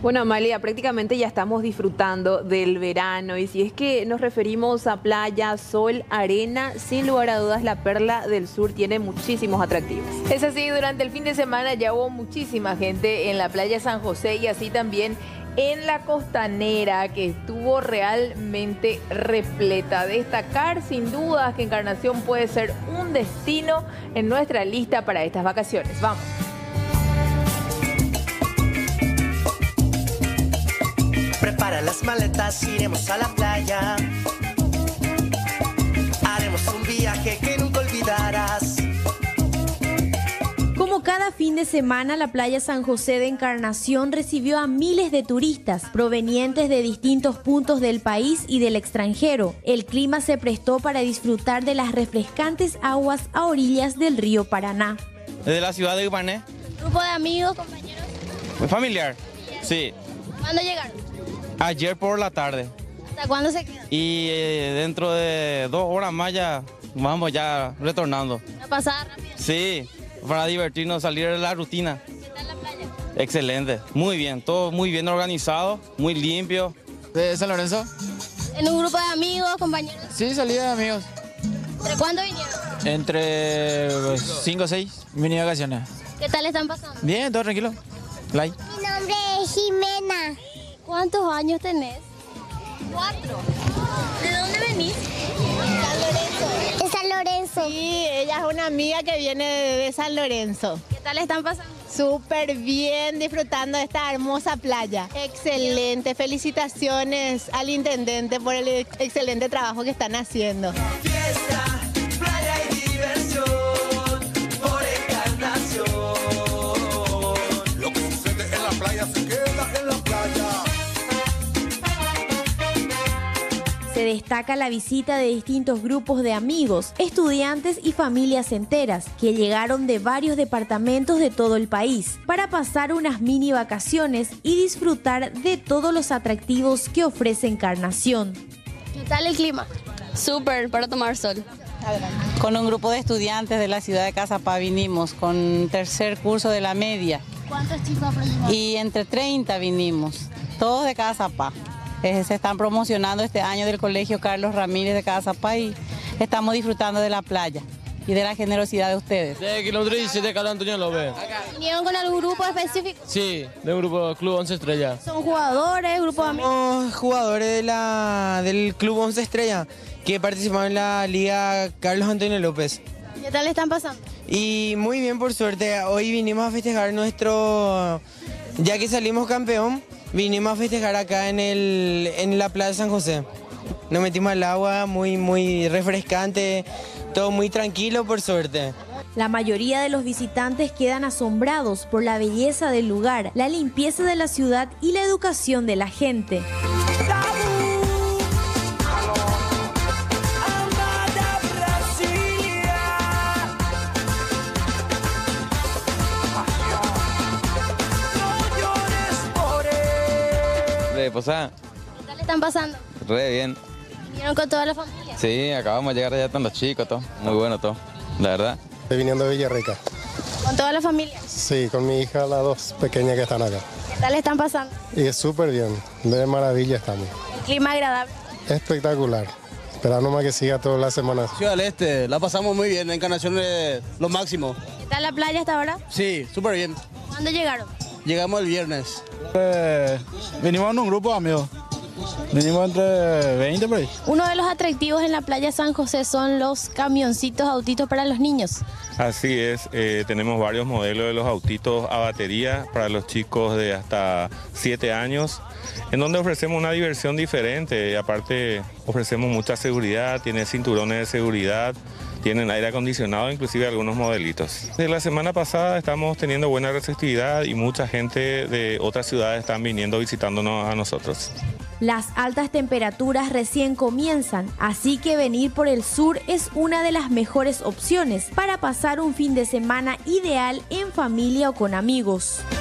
Bueno, Amalia, prácticamente ya estamos disfrutando del verano y si es que nos referimos a playa, sol, arena, sin lugar a dudas la Perla del Sur tiene muchísimos atractivos. Es así, durante el fin de semana ya hubo muchísima gente en la playa San José y así también en la costanera, que estuvo realmente repleta. Destacar sin dudas que Encarnación puede ser un destino en nuestra lista para estas vacaciones. Vamos. Prepara las maletas, iremos a la playa. Haremos un viaje que nunca olvidarás. Como cada fin de semana, la playa San José de Encarnación recibió a miles de turistas provenientes de distintos puntos del país y del extranjero. El clima se prestó para disfrutar de las refrescantes aguas a orillas del río Paraná. Desde la ciudad de Ibané. ¿Grupo de amigos, compañeros? Familiar, sí. ¿Cuándo llegaron? Ayer por la tarde. ¿Hasta cuándo se quedan? Y dentro de 2 horas más ya vamos ya retornando. ¿Una pasada rápida? Sí, para divertirnos, salir de la rutina. ¿Qué tal la playa? Excelente, muy bien, todo muy bien organizado, muy limpio. ¿De San Lorenzo? ¿En un grupo de amigos, compañeros? Sí, salida de amigos. ¿Entre cuándo vinieron? Entre 5 o 6, vine de vacaciones. ¿Qué tal están pasando? Bien, todo tranquilo. Like. Mi nombre es Jimena. ¿Cuántos años tenés? 4. ¿De dónde venís? San Lorenzo. De San Lorenzo. Sí, ella es una amiga que viene de San Lorenzo. ¿Qué tal están pasando? Súper bien, disfrutando de esta hermosa playa. Excelente, felicitaciones al intendente por el excelente trabajo que están haciendo. Fiesta, playa y diversión, por Encarnación. Lo que sucede en la playa se queda en la playa. Se destaca la visita de distintos grupos de amigos, estudiantes y familias enteras que llegaron de varios departamentos de todo el país para pasar unas mini vacaciones y disfrutar de todos los atractivos que ofrece Encarnación. ¿Qué tal el clima? Súper, para tomar sol. Con un grupo de estudiantes de la ciudad de Cazapá vinimos, con tercer curso de la media. ¿Cuántos chicos aproximadamente? Y entre 30 vinimos, todos de Cazapá. Se están promocionando este año del Colegio Carlos Ramírez de Cazapá y estamos disfrutando de la playa y de la generosidad de ustedes. De kilómetro 17 de Carlos Antonio López. ¿Vinieron con algún grupo específico? Sí, de un grupo Club 11 Estrellas. ¿Son jugadores, grupo de amigos? Somos jugadores del Club 11 Estrella que participamos en la Liga Carlos Antonio López. ¿Qué tal están pasando? Y muy bien, por suerte. Hoy vinimos a festejar ya que salimos campeón, vinimos a festejar acá en la playa San José. Nos metimos al agua, muy refrescante, todo muy tranquilo, por suerte. La mayoría de los visitantes quedan asombrados por la belleza del lugar, la limpieza de la ciudad y la educación de la gente. De Posada, ¿Qué tal están pasando? re bien. ¿Vinieron con toda la familia? Sí, acabamos de llegar allá con los chicos, todo. Muy bueno todo, la verdad. Estoy viniendo de Villarrica. ¿Con toda la familia? Sí, con mi hija, las 2 pequeñas que están acá. ¿Qué tal están pasando? Y es súper bien, de maravilla estamos. El clima agradable. Espectacular. Esperando más que siga toda la semana. Ciudad del Este, la pasamos muy bien, la Encarnación es lo máximo. ¿Qué tal la playa hasta ahora? Sí, súper bien. ¿Cuándo llegaron? Llegamos el viernes. Venimos en un grupo de amigos. Venimos entre 20 por ahí. Uno de los atractivos en la playa San José son los camioncitos, autitos para los niños. Así es, tenemos varios modelos de los autitos a batería para los chicos de hasta 7 años, en donde ofrecemos una diversión diferente. Aparte, ofrecemos mucha seguridad, tiene cinturones de seguridad, tienen aire acondicionado, inclusive algunos modelitos. De la semana pasada estamos teniendo buena receptividad y mucha gente de otras ciudades están viniendo visitándonos a nosotros. Las altas temperaturas recién comienzan, así que venir por el sur es una de las mejores opciones para pasar un fin de semana ideal en familia o con amigos.